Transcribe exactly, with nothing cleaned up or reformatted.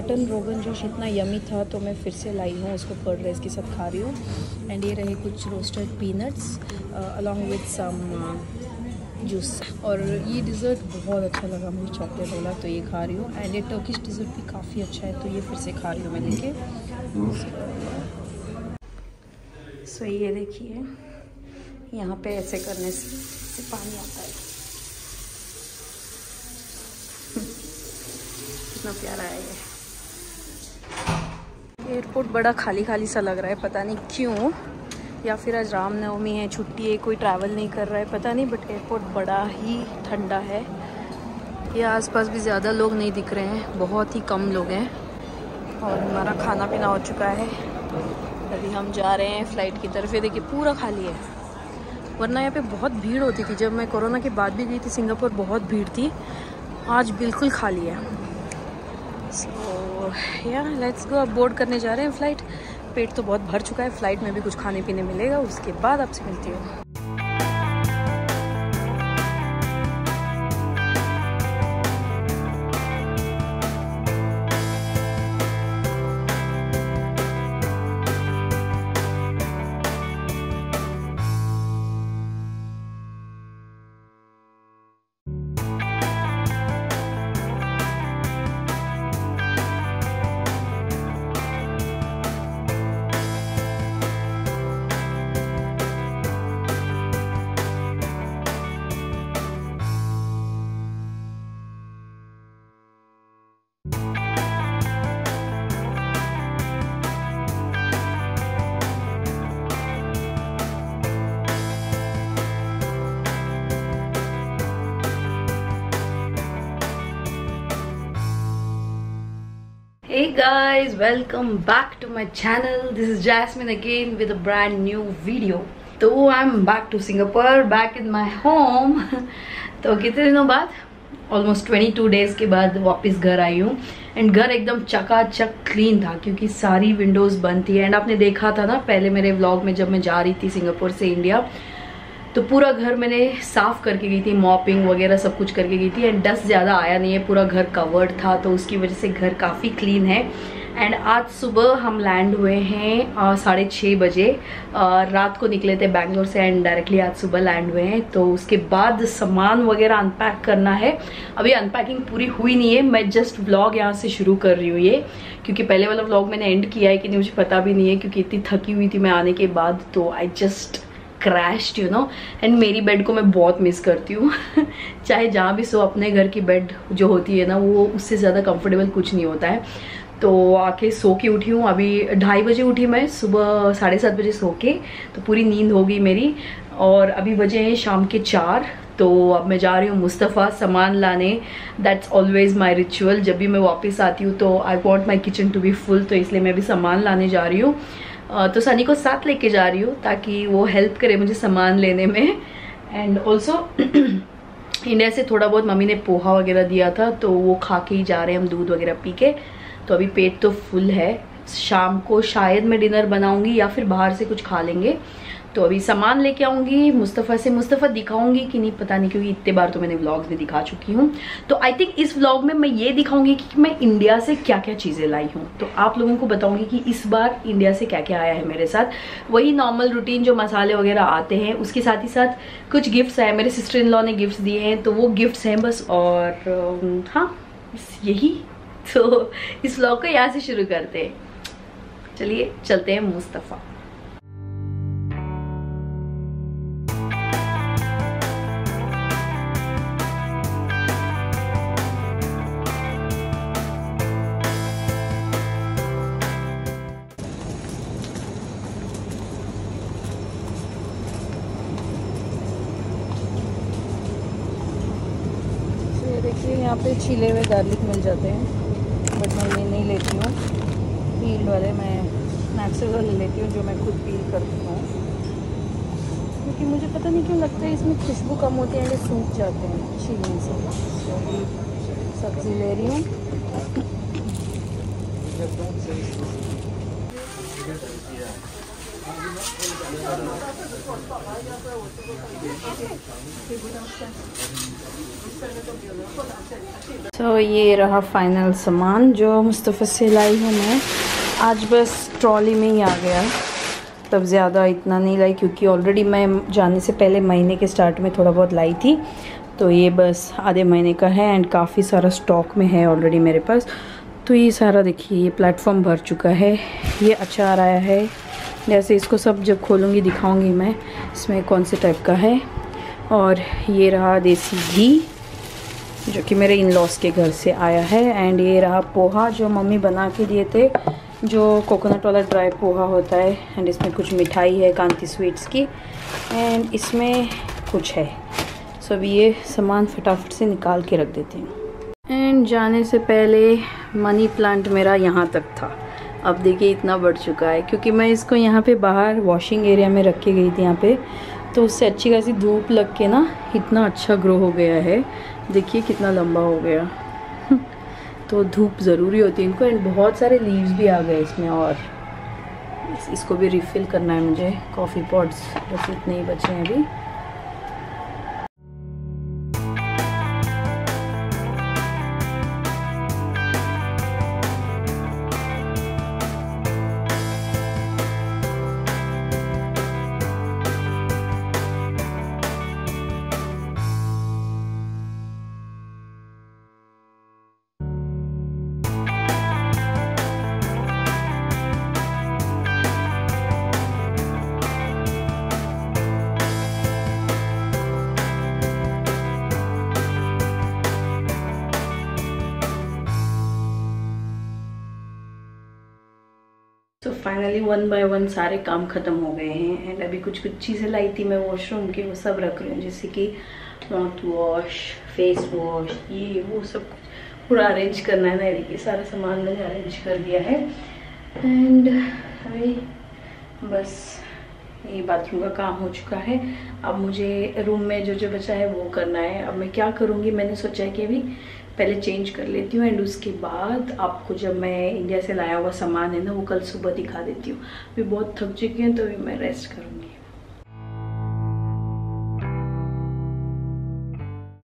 Mutton rogan josh इतना yummy था तो मैं फिर से लाई हूँ, उसको कर्ड राइस के साथ खा रही हूँ। एंड ये रहे कुछ roasted peanuts along with some juice. और ये डिज़र्ट बहुत अच्छा लगा मुझे, चॉकलेट वाला, तो ये खा रही हूँ। एंड ये टर्किश डिज़र्ट भी काफ़ी अच्छा है, तो ये फिर से खा रही हूँ मैं लेके। सो so, ये देखिए यहाँ पे ऐसे करने से, से पानी आता है। कितना प्यारा है ये। एयरपोर्ट बड़ा खाली खाली सा लग रहा है, पता नहीं क्यों, या फिर आज रामनवमी है, छुट्टी है, कोई ट्रैवल नहीं कर रहा है, पता नहीं। बट एयरपोर्ट बड़ा ही ठंडा है। ये आसपास भी ज़्यादा लोग नहीं दिख रहे हैं, बहुत ही कम लोग हैं। और हमारा खाना पीना हो चुका है, अभी हम जा रहे हैं फ़्लाइट की तरफ। ये देखिए पूरा खाली है, वरना यहाँ पे बहुत भीड़ होती थी। जब मैं कोरोना के बाद भी गई थी सिंगापुर, बहुत भीड़ थी। आज बिल्कुल खाली है। सो या लेट्स गो, अब बोर्ड करने जा रहे हैं फ़्लाइट। पेट तो बहुत भर चुका है, फ़्लाइट में भी कुछ खाने पीने मिलेगा, उसके बाद आपसे मिलती हूँ। Hey guys, welcome back to my channel. This is Jasmine again with a brand new video. तो I'm back to Singapore, back in my home. तो कितने दिनों बाद, ऑलमोस्ट बाईस डेज के बाद वापस घर आई हूँ। एंड घर एकदम चकाचक क्लीन था क्योंकि सारी विंडोज बंद थी। एंड आपने देखा था ना पहले मेरे व्लॉग में, जब मैं जा रही थी सिंगापुर से इंडिया, तो पूरा घर मैंने साफ करके गई थी, मॉपिंग वगैरह सब कुछ करके गई थी। एंड डस्ट ज़्यादा आया नहीं है, पूरा घर कवर्ड था, तो उसकी वजह से घर काफ़ी क्लीन है। एंड आज सुबह हम लैंड हुए हैं साढ़े छः बजे, आ, रात को निकले थे बैंगलोर से एंड डायरेक्टली आज सुबह लैंड हुए हैं। तो उसके बाद सामान वगैरह अनपैक करना है। अभी अनपैकिंग पूरी हुई नहीं है, मैं जस्ट व्लॉग यहाँ से शुरू कर रही हूँ ये, क्योंकि पहले वाला व्लॉग मैंने एंड किया है कि नहीं मुझे पता भी नहीं है, क्योंकि इतनी थकी हुई थी मैं आने के बाद। तो I just crashed you know. And मेरी बेड को मैं बहुत मिस करती हूँ। चाहे जहाँ भी सो, अपने घर की बेड जो होती है ना, वो उससे ज़्यादा कंफर्टेबल कुछ नहीं होता है। तो आके सो के उठी हूँ, अभी ढाई बजे उठी मैं, सुबह साढ़े सात बजे सो के, तो पूरी नींद हो गई मेरी। और अभी बजे हैं शाम के चार। तो अब मैं जा रही हूँ मुस्तफ़ा सामान लाने। दैट्स ऑलवेज माई रिचुअल, जब भी मैं वापस आती हूँ तो I want my kitchen to be full, तो इसलिए मैं भी सामान लाने जा रही हूँ। तो सनी को साथ लेके जा रही हूँ ताकि वो हेल्प करे मुझे सामान लेने में। एंड ऑल्सो इंडिया से थोड़ा बहुत मम्मी ने पोहा वगैरह दिया था, तो वो खा के ही जा रहे हैं हम, दूध वगैरह पी के। तो अभी पेट तो फुल है, शाम को शायद मैं डिनर बनाऊंगी या फिर बाहर से कुछ खा लेंगे। तो अभी सामान लेके आऊंगी मुस्तफ़ा से। मुस्तफ़ा दिखाऊंगी कि नहीं पता नहीं, क्योंकि इतने बार तो मैंने व्लॉग्स में दिखा चुकी हूँ। तो आई थिंक इस व्लॉग में मैं ये दिखाऊंगी कि मैं इंडिया से क्या क्या चीज़ें लाई हूँ। तो आप लोगों को बताऊंगी कि इस बार इंडिया से क्या क्या आया है मेरे साथ। वही नॉर्मल रूटीन जो मसाले वगैरह आते हैं, उसके साथ ही साथ कुछ गिफ्ट्स आए, मेरे सिस्टर इन लॉ ने गिफ्ट्स दिए हैं, तो वो गिफ्ट्स हैं बस। और हाँ बस यही। तो इस व्लॉग को यहाँ से शुरू करते हैं, चलिए चलते हैं मुस्तफ़ा। देखिए यहाँ पे छिले हुए गार्लिक मिल जाते हैं, बट मैं ये नहीं लेती हूँ पील वाले, मैं नेचुरल वाले लेती हूँ जो मैं खुद पील करती हूँ, क्योंकि मुझे पता नहीं क्यों लगता है इसमें खुशबू कम होती है, ये सूख जाते हैं छीलने से। तो अभी सब्ज़ी ले रही हूँ। तो so, ये रहा फाइनल सामान जो मुस्तफ़ा से लाई हूँ मैं। आज बस ट्रॉली में ही आ गया, तब ज़्यादा इतना नहीं लाई क्योंकि ऑलरेडी मैं जाने से पहले महीने के स्टार्ट में थोड़ा बहुत लाई थी। तो ये बस आधे महीने का है एंड काफ़ी सारा स्टॉक में है ऑलरेडी मेरे पास। तो ये सारा देखिए, ये प्लेटफॉर्म भर चुका है। ये अचार आया है, जैसे इसको सब जब खोलूँगी दिखाऊँगी मैं इसमें कौन से टाइप का है। और ये रहा देसी घी जो कि मेरे इन लॉस के घर से आया है। एंड ये रहा पोहा जो मम्मी बना के दिए थे, जो कोकोनट वाला ड्राई पोहा होता है। एंड इसमें कुछ मिठाई है कांति स्वीट्स की, एंड इसमें कुछ है। सो अभी ये सामान फटाफट से निकाल के रख देती हूँ। एंड जाने से पहले मनी प्लांट मेरा यहाँ तक था, अब देखिए इतना बढ़ चुका है क्योंकि मैं इसको यहाँ पे बाहर वॉशिंग एरिया में रख के गई थी यहाँ पे, तो उससे अच्छी खासी धूप लग के ना इतना अच्छा ग्रो हो गया है। देखिए कितना लंबा हो गया। तो धूप ज़रूरी होती है इनको। एंड बहुत सारे लीव्स भी आ गए इसमें, और इसको भी रिफ़िल करना है मुझे। कॉफ़ी पॉट्स बस इतने ही बचे हैं अभी। तो फाइनली वन बाय वन सारे काम ख़त्म हो गए हैं। एंड अभी कुछ कुछ चीज़ें लाई थी मैं वॉशरूम की, वो सब रख रही हूँ, जैसे कि माउथ वॉश, फेस वॉश, ये वो सब पूरा अरेंज करना है ना। देखिए सारा सामान मैंने अरेंज कर दिया है। एंड अभी बस ये बाथरूम का काम हो चुका है। अब मुझे रूम में जो जो बचा है वो करना है। अब मैं क्या करूँगी, मैंने सोचा है कि अभी पहले चेंज कर लेती हूँ एंड उसके बाद आपको जब मैं इंडिया से लाया हुआ सामान है ना वो कल सुबह दिखा देती हूँ। अभी बहुत थक चुकी हूँ तो अभी मैं रेस्ट करूँगी।